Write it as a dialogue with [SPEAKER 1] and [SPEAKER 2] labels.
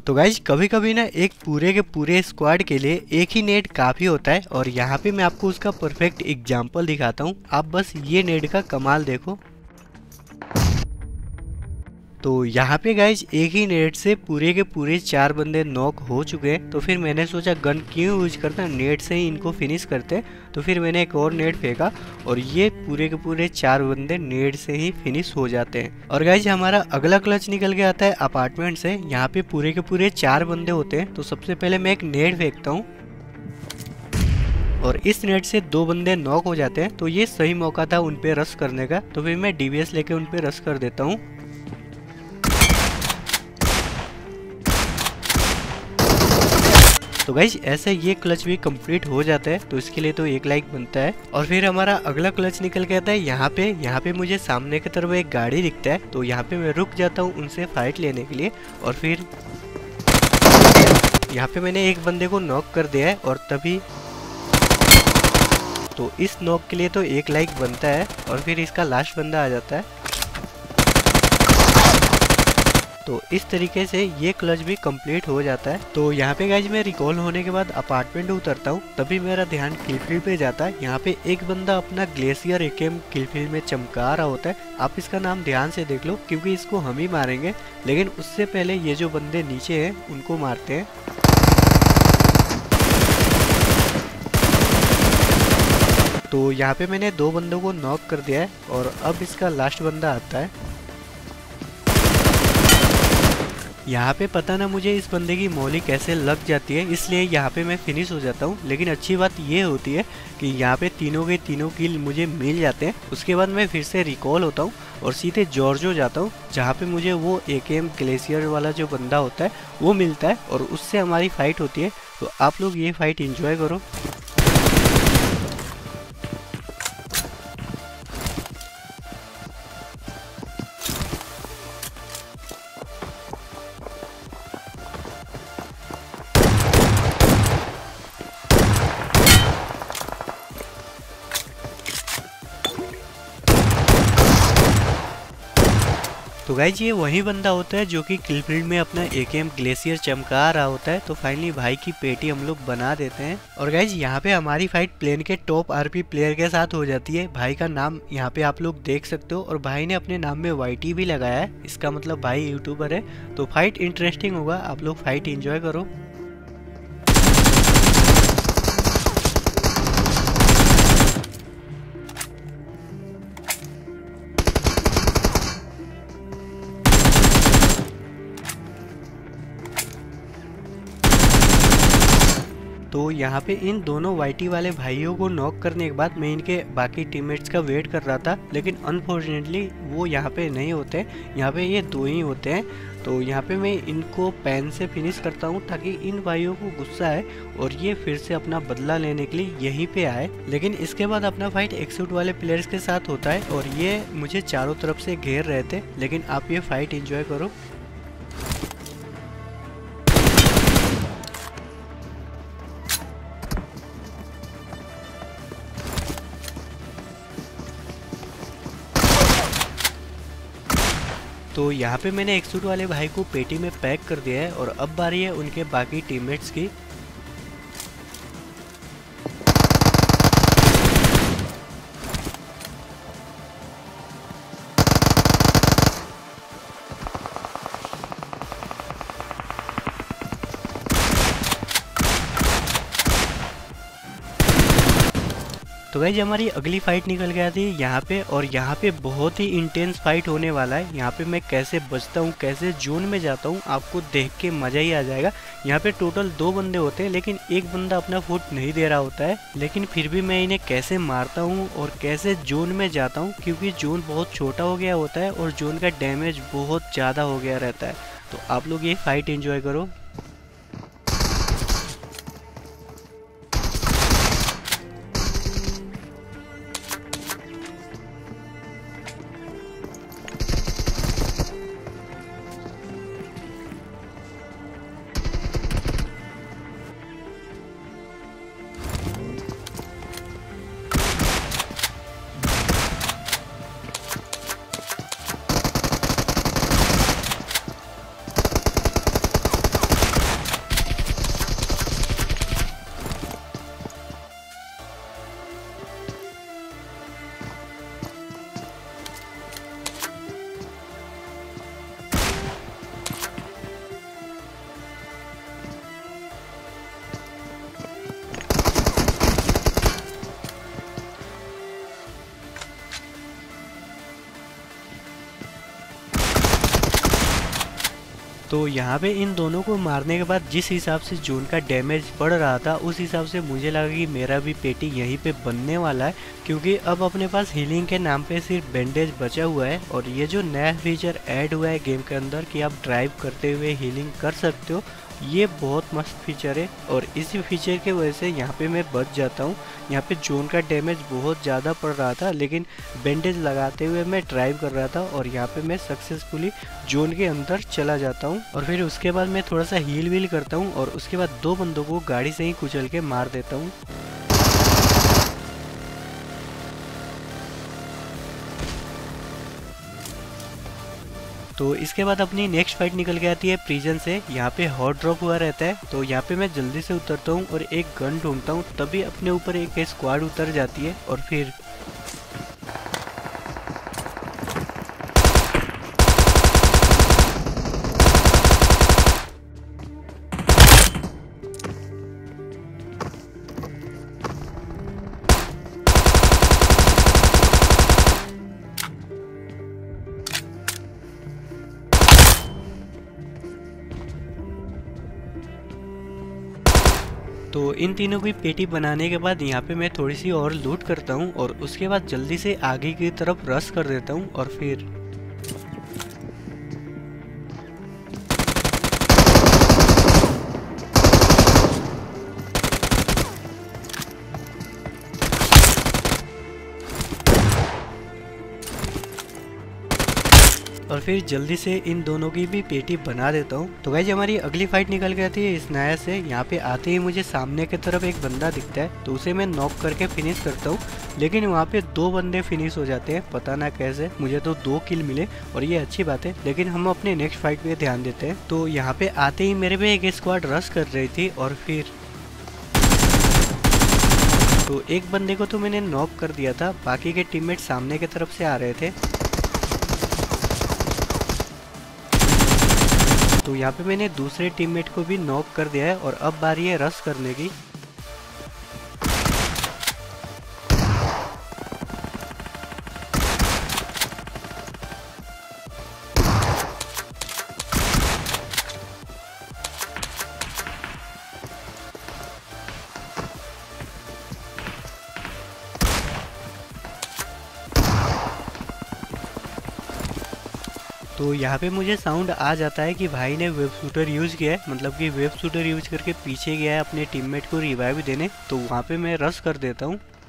[SPEAKER 1] तो गाइज कभी कभी ना एक पूरे के पूरे स्क्वाड के लिए एक ही नेट काफ़ी होता है और यहाँ पे मैं आपको उसका परफेक्ट एग्जाम्पल दिखाता हूँ। आप बस ये नेट का कमाल देखो। तो यहाँ पे गाइज एक ही नेट से पूरे के पूरे 4 बंदे नॉक हो चुके हैं। तो फिर मैंने सोचा गन क्यों यूज करता, नेट से ही इनको फिनिश करते। तो फिर मैंने एक और नेट फेंका और ये पूरे के पूरे 4 बंदे नेट से ही फिनिश हो जाते हैं। और गाइज हमारा अगला क्लच निकल के आता है अपार्टमेंट से। यहाँ पे पूरे के पूरे 4 बंदे होते हैं। तो सबसे पहले मैं एक नेट फेंकता हूँ और इस नेट से 2 बंदे नॉक हो जाते हैं। तो ये सही मौका था उन पे रश करने का। तो फिर मैं डीबीएस लेके उन पे रश कर देता हूँ। तो गाइज ऐसे ये क्लच भी कंप्लीट हो जाता है। तो इसके लिए तो 1 लाइक बनता है। और फिर हमारा अगला क्लच निकल के आता है यहाँ पे मुझे सामने की तरफ एक गाड़ी दिखता है। तो यहाँ पे मैं रुक जाता हूँ उनसे फाइट लेने के लिए। और फिर यहाँ पे मैंने एक बंदे को नॉक कर दिया है और तभी तो इस नॉक के लिए तो 1 लाइक बनता है। और फिर इसका लास्ट बंदा आ जाता है। तो इस तरीके से ये क्लच भी कंप्लीट हो जाता है। तो यहाँ पे गाइज मैं रिकॉल होने के बाद अपार्टमेंट उतरता हूँ, तभी मेरा ध्यान किलफील्ड पे जाता है। यहाँ पे एक बंदा अपना ग्लेशियर एकेएम किलफील्ड में चमका रहा होता है। आप इसका नाम ध्यान से देख लो क्योंकि इसको हम ही मारेंगे। लेकिन उससे पहले ये जो बंदे नीचे हैं उनको मारते हैं। तो यहाँ पे मैंने 2 बंदों को नॉक कर दिया है और अब इसका लास्ट बंदा आता है। यहाँ पे पता ना मुझे इस बंदे की मौली कैसे लग जाती है, इसलिए यहाँ पे मैं फिनिश हो जाता हूँ। लेकिन अच्छी बात ये होती है कि यहाँ पे तीनों के तीनों किल मुझे मिल जाते हैं। उसके बाद मैं फिर से रिकॉल होता हूँ और सीधे जॉर्जो जाता हूँ, जहाँ पे मुझे वो एकेएम ग्लेशियर वाला जो बंदा होता है वो मिलता है और उससे हमारी फाइट होती है। तो आप लोग ये फाइट इंजॉय करो। तो गाइज ये वही बंदा होता है जो कि किलफील्ड में अपना एकेएम ग्लेशियर चमका रहा होता है। तो फाइनली भाई की पेटी हम लोग बना देते हैं। और गाइज यहाँ पे हमारी फाइट प्लेन के टॉप आरपी प्लेयर के साथ हो जाती है। भाई का नाम यहाँ पे आप लोग देख सकते हो और भाई ने अपने नाम में YT भी लगाया है। इसका मतलब भाई यूट्यूबर है। तो फाइट इंटरेस्टिंग होगा, आप लोग फाइट इंजॉय करो। तो यहाँ पे इन दोनों YT वाले भाइयों को नॉक करने के बाद मैं इनके बाकी टीममेट्स का वेट कर रहा था, लेकिन अनफॉर्चुनेटली वो यहाँ पे नहीं होते। यहाँ पे ये 2 ही होते हैं। तो यहाँ पे मैं इनको पेन से फिनिश करता हूँ ताकि इन भाइयों को गुस्सा आए और ये फिर से अपना बदला लेने के लिए यहीं पे आए। लेकिन इसके बाद अपना फाइट एक्सूट वाले प्लेयर्स के साथ होता है और ये मुझे चारों तरफ से घेर रहे थे। लेकिन आप ये फाइट इंजॉय करो। तो यहाँ पे मैंने एक्सूट वाले भाई को पेटी में पैक कर दिया है और अब बारी है उनके बाकी टीममेट्स की। तो गाइज हमारी अगली फाइट निकल गया थी यहाँ पे और यहाँ पे बहुत ही इंटेंस फाइट होने वाला है। यहाँ पे मैं कैसे बचता हूँ, कैसे जोन में जाता हूँ, आपको देख के मजा ही आ जाएगा। यहाँ पे टोटल 2 बंदे होते हैं लेकिन एक बंदा अपना फुट नहीं दे रहा होता है। लेकिन फिर भी मैं इन्हें कैसे मारता हूँ और कैसे जोन में जाता हूँ, क्योंकि जोन बहुत छोटा हो गया होता है और जोन का डैमेज बहुत ज़्यादा हो गया रहता है। तो आप लोग ये फाइट एंजॉय करो। तो यहाँ पे इन दोनों को मारने के बाद जिस हिसाब से जोन का डैमेज पड़ रहा था उस हिसाब से मुझे लगा कि मेरा भी पेटी यहीं पे बनने वाला है, क्योंकि अब अपने पास हीलिंग के नाम पे सिर्फ बैंडेज बचा हुआ है। और ये जो नया फीचर ऐड हुआ है गेम के अंदर कि आप ड्राइव करते हुए हीलिंग कर सकते हो, ये बहुत मस्त फीचर है। और इसी फीचर के वजह से यहाँ पे मैं बच जाता हूँ। यहाँ पे जोन का डैमेज बहुत ज़्यादा पड़ रहा था, लेकिन बैंडेज लगाते हुए मैं ड्राइव कर रहा था और यहाँ पे मैं सक्सेसफुली जोन के अंदर चला जाता हूँ। और फिर उसके बाद मैं थोड़ा सा हील वील करता हूँ और उसके बाद 2 बंदों को गाड़ी से ही कुचल के मार देता हूँ। तो इसके बाद अपनी नेक्स्ट फाइट निकल के आती है प्रिजन से। यहाँ पे हॉट ड्रॉप हुआ रहता है, तो यहाँ पे मैं जल्दी से उतरता हूँ और एक गन ढूंढता हूँ। तभी अपने ऊपर एक स्क्वाड उतर जाती है और फिर तो इन तीनों की पेटी बनाने के बाद यहाँ पे मैं थोड़ी सी और लूट करता हूँ और उसके बाद जल्दी से आगे की तरफ रश कर देता हूँ। और फिर जल्दी से इन दोनों की भी पेटी बना देता हूँ। तो गाइस हमारी अगली फाइट निकल गई थी इस नया से। यहाँ पे आते ही मुझे सामने की तरफ एक बंदा दिखता है, तो उसे मैं नॉक करके फिनिश करता हूँ। लेकिन वहाँ पे 2 बंदे फिनिश हो जाते हैं, पता ना कैसे। मुझे तो 2 किल मिले और ये अच्छी बात है, लेकिन हम अपने नेक्स्ट फाइट पे ध्यान देते हैं। तो यहाँ पे आते ही मेरे पे एक स्क्वाड रश कर रही थी और फिर तो एक बंदे को तो मैंने नॉक कर दिया था, बाकी के टीममेट सामने की तरफ से आ रहे थे। तो यहाँ पे मैंने दूसरे टीममेट को भी नॉक कर दिया है और अब बारी है रश करने की। तो यहाँ पे मुझे साउंड आ जाता है कि भाई ने वेब शूटर यूज़ किया है, मतलब कि वेब शूटर यूज़ करके पीछे गया है अपने टीममेट को रिवाइव देने। तो वहाँ पे मैं रश कर देता हूँ।